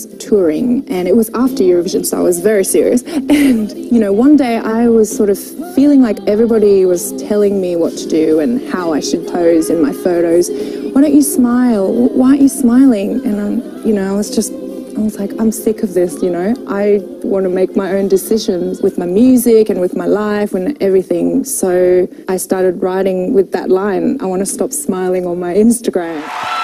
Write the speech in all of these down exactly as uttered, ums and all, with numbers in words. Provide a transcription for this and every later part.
was touring, and it was after Eurovision, so I was very serious. And, you know, one day I was sort of feeling like everybody was telling me what to do and how I should pose in my photos. Why don't you smile? Why aren't you smiling? And, um, you know, I was just, I was like, I'm sick of this, you know. I want to make my own decisions with my music and with my life and everything. So I started writing with that line, I want to stop smiling on my Instagram.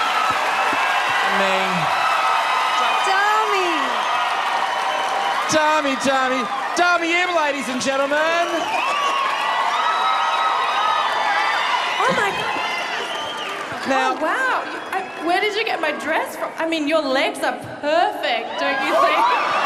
Dami, Dami, Dami in, ladies and gentlemen. Oh my God. Now, oh, wow. I, where did you get my dress from? I mean, your legs are perfect, don't you think?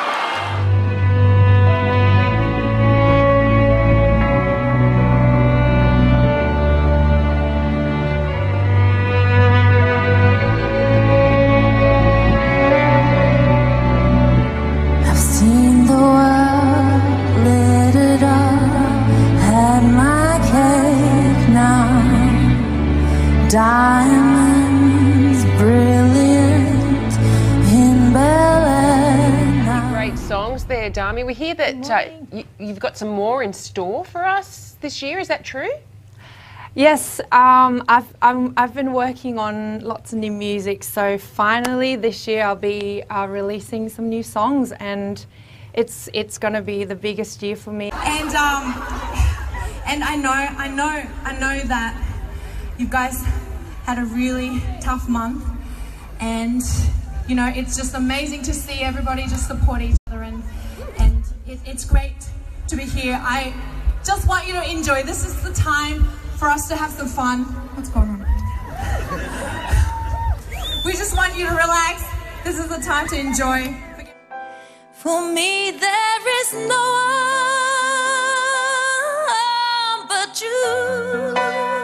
Diamonds brilliant in Bel-Air. Great songs there, Dami. We hear that uh, you, you've got some more in store for us this year. Is that true? Yes, um, I've, I'm, I've been working on lots of new music, so finally this year I'll be uh, releasing some new songs, and it's it's going to be the biggest year for me. And um, and I know, I know, I know that you guys had a really tough month, and you know, it's just amazing to see everybody just support each other, and and it, it's great to be here. I just want you to enjoy. This is the time for us to have some fun. What's going on? We just want you to relax. This is the time to enjoy. For me, there is no one but you.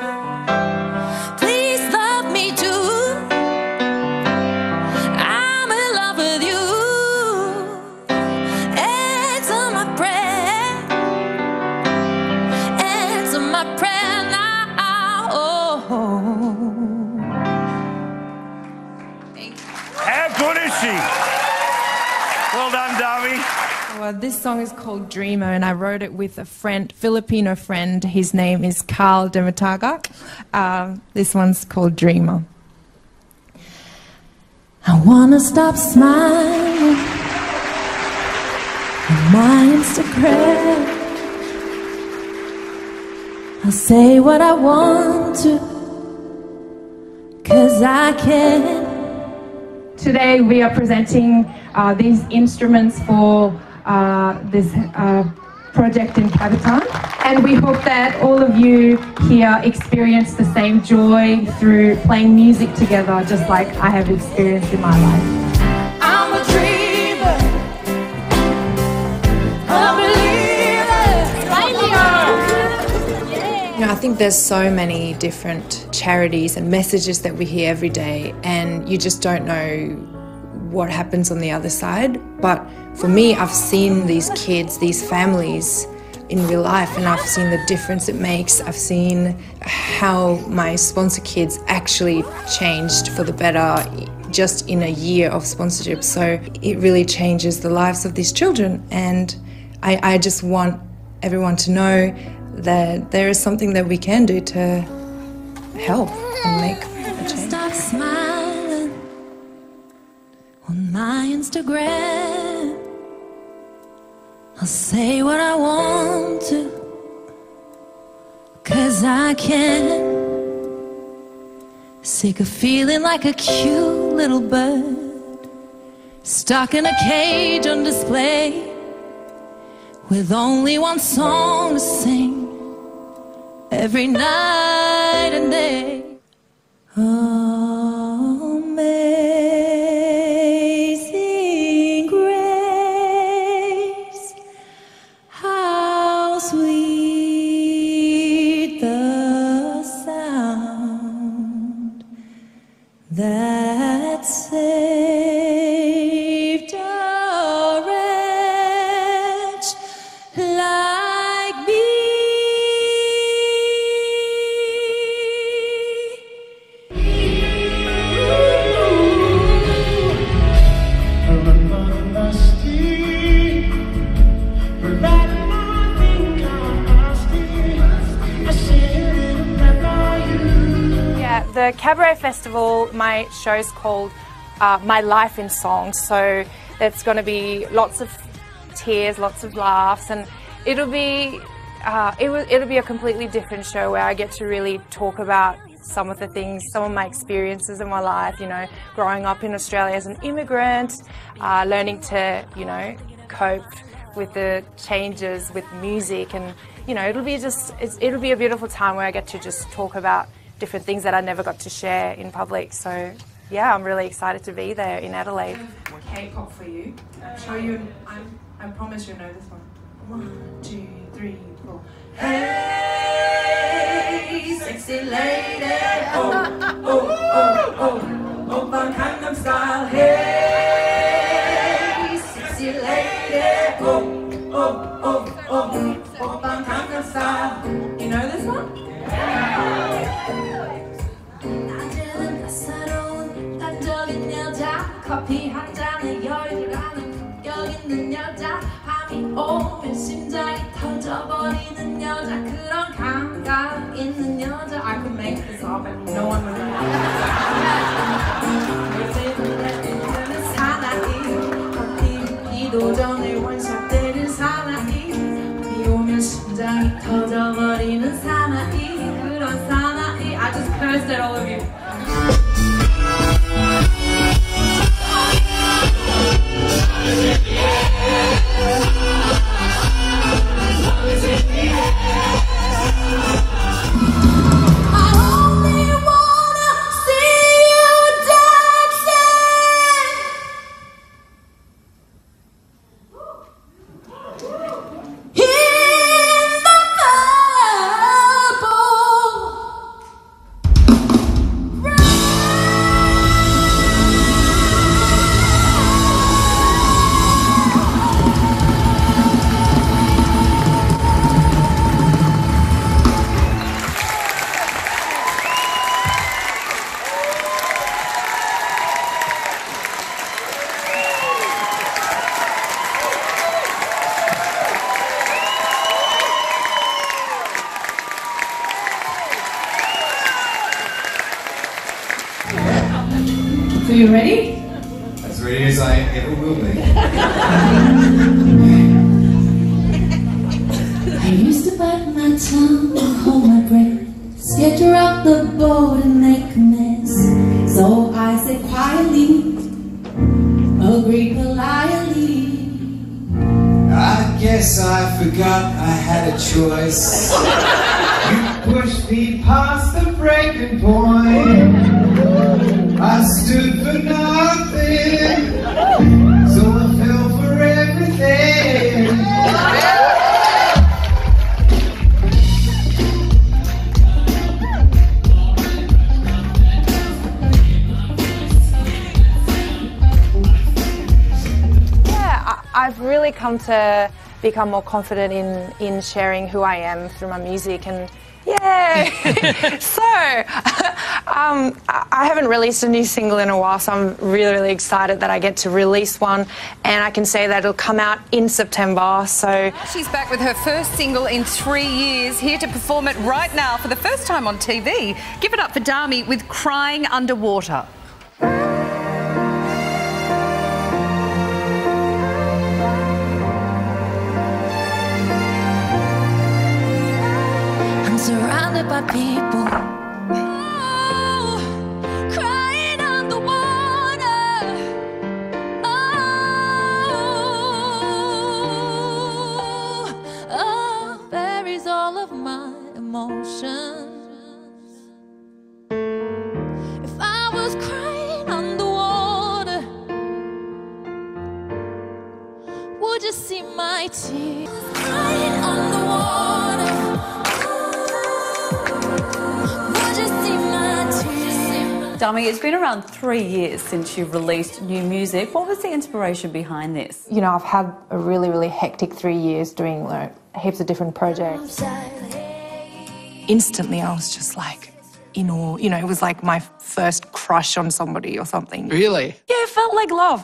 Well done, Dami. Well, this song is called Dreamer, and I wrote it with a friend, Filipino friend. His name is Carla Demataga. Um, this one's called Dreamer. I wanna stop smiling on my Instagram. I'll say what I want to, 'cause I can. Today we are presenting uh, these instruments for uh, this uh, project in Capitan, and we hope that all of you here experience the same joy through playing music together, just like I have experienced in my life. I'm a dreamer, a believer. You know, I think there's so many different charities and messages that we hear every day, and you just don't know what happens on the other side. But for me, I've seen these kids, these families in real life, and I've seen the difference it makes. I've seen how my sponsor kids actually changed for the better just in a year of sponsorship. So it really changes the lives of these children, and I, I just want everyone to know that there is something that we can do to help and make a change. Stop smiling on my Instagram. I'll say what I want to, 'cause I can. Sick of feeling like a cute little bird stuck in a cage on display, with only one song to sing every night and day. Amazing grace, how sweet the sound that saved a wretch like me. the Cabaret Festival, my show's called uh, My Life in Song, so there's going to be lots of tears, lots of laughs, and it'll be uh, it will, it'll be a completely different show where I get to really talk about some of the things, some of my experiences in my life, you know, growing up in Australia as an immigrant, uh, learning to, you know, cope with the changes with music, and, you know, it'll be just, it's, it'll be a beautiful time where I get to just talk about different things that I never got to share in public. So, yeah, I'm really excited to be there in Adelaide. K-pop for you. I'll show you, I'm, I promise you'll know this one. One, two, three, four. Hey, sexy lady, oh, oh, oh, oh, Oppa Gangnam Style. Hey, sexy lady, oh, oh, oh, oh, Oppa Gangnam Style. You know this one? 낮에는 따사로운 단적인 여자, 커피 한 잔에 여유라는 격 있는 여자, 밤이 오면 심장이 터져버리는 여자, 그런 감각 있는 여자. I could make this up and no one would know. 사나이, 커피 피도 전에 원샷 때린 사나이, 비 오면 심장이 터져버리는 사나이, 그런 사나이. I just cursed at all of you. So you ready? As ready as I ever will be. I used to bite my tongue and hold my breath, scared to rock the boat and make a mess. So I said quietly, agreed politely. I guess I forgot I had a choice. You pushed me past the breaking point. I stood for nothing, so I fell for everything. Yeah, I, I've really come to become more confident in, in sharing who I am through my music, and yeah. So, um, I haven't released a new single in a while, so I'm really, really excited that I get to release one, and I can say that it'll come out in September, so... She's back with her first single in three years, here to perform it right now for the first time on T V. Give it up for Dami with Crying Underwater. Surrounded by people, oh, crying on the water. Oh, oh, buries all of my emotions. If I was crying on the water, would you see my tears? Crying on the water. Dami, it's been around three years since you've released new music. What was the inspiration behind this? You know, I've had a really, really hectic three years doing like, heaps of different projects. Instantly, I was just like, in awe. You know, it was like my first crush on somebody or something. Really? Yeah, it felt like love.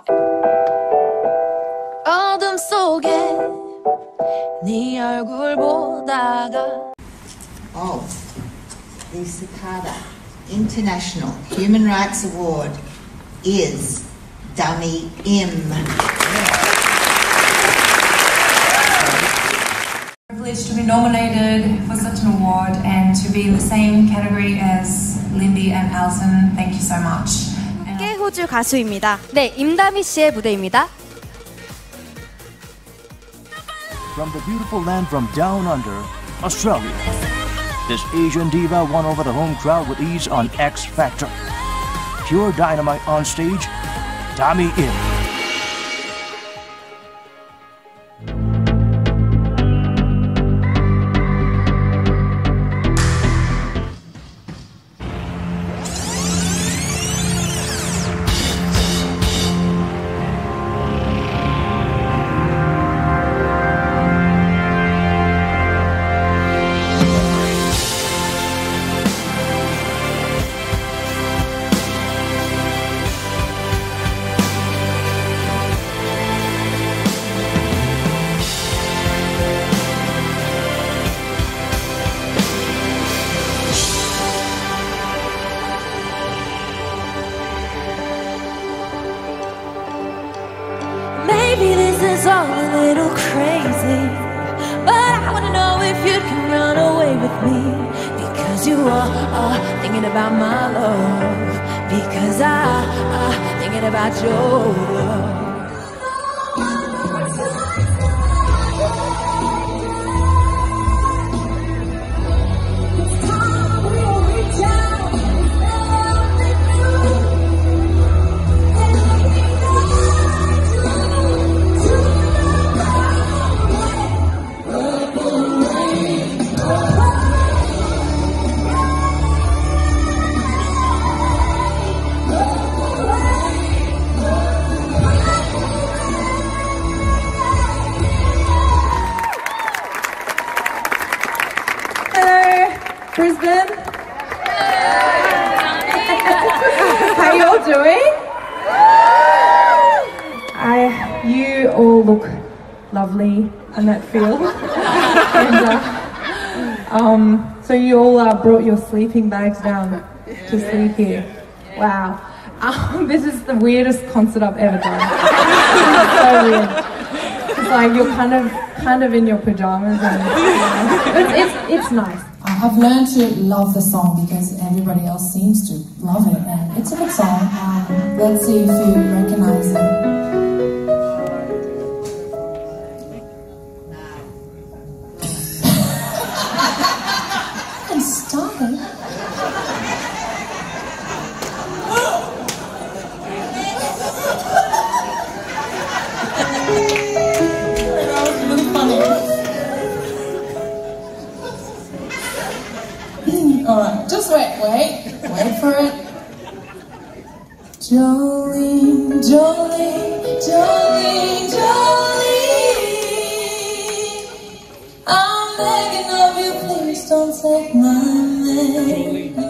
어둠 속에 네 얼굴 보다가 Oh, 익숙하다. International Human Rights Award is Dami Im. Privileged to be nominated for such an award and to be in the same category as Lindy and Alison. Thank you so much. 호주 가수입니다. 네, 임다미 씨의 무대입니다. From the beautiful land from down under, Australia, this Asian diva won over the home crowd with ease on X Factor. Pure dynamite on stage, Dami Im. Maybe this is all a little crazy, but I wanna know if you can run away with me. Because you are, are thinking about my love. Because I, I thinking about your love. Brisbane. How you all doing? I, you all look lovely in that field. and, uh, um, so you all uh, brought your sleeping bags down to sleep here. Wow. Um, this is the weirdest concert I've ever done. It's so weird. It's like you're kind of, kind of in your pajamas, and you know, it's, it's, it's nice. I've learned to love the song because everybody else seems to love it, and it's a good song. Um, let's see if you recognize it. And stop it. That was really funny. Alright, just wait, wait, wait for it. Jolene, Jolene, Jolene, Jolene, I'm begging of you, please don't take my name.